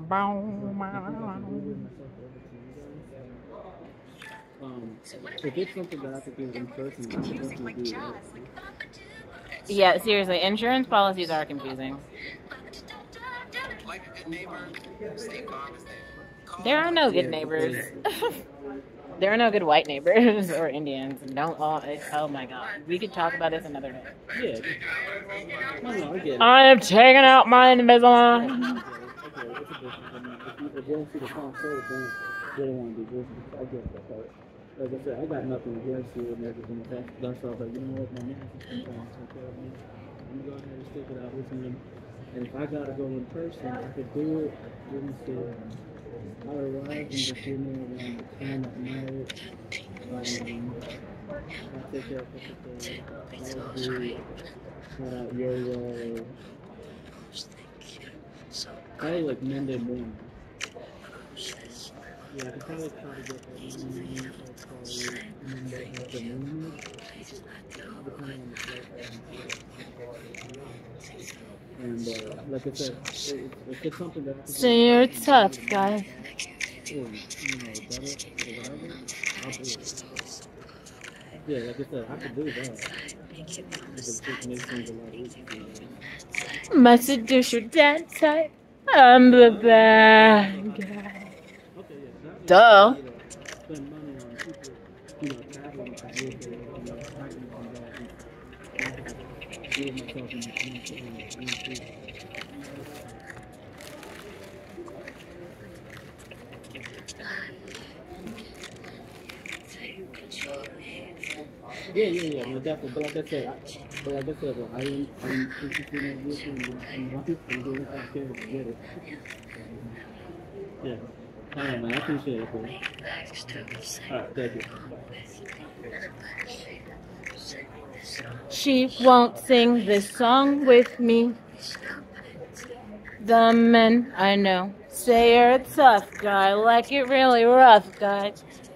If it's something that I could do in person, I could definitely do that. Yeah, seriously, insurance policies are confusing. There are no good Yeah, neighbors. because There are no good white neighbors or Indians. Don't all. Oh my God, we could talk about this another day. yeah, no, I get it. I have taken out my Invisalign. Yeah, okay, it's a difference. I mean, if you don't see the phone first, then you don't want to do business. I get that part. Like I said, I got nothing against you and everything. That's all. But you know what, my man is trying to take care of me. I'm gonna go ahead and stick it out with him. And if I gotta go in person, I could do it. Let me see. I arrived in Virginia around the 10 at night. I take care of everything. I would do shout out Yo-Yo. Probably like Monday morning. Yeah, I could probably try to get that morning or probably Monday afternoon. Depending on the flight. And like I said, if it's something that I could So you're a tough guy. better or whatever, I'll do it. Yeah, like I said, I could do that. Because it makes things a lot easier. My seducer dad type. I'm the bad guy. Okay, yeah, Duh. spend money on people, traveling to visit, fighting from that, and doing myself in yeah, no, definitely. But like I said, I am interested in this and life and doing what I can to get it. Yeah. All right, man. I appreciate it, bro. All right, thank you. She won't sing this song with me. The men I know say you're a tough guy, like it really rough guy.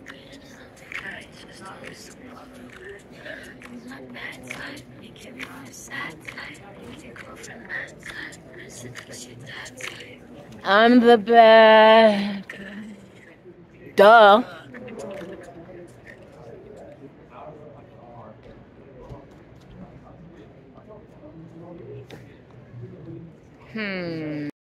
I'm the bad guy. Duh.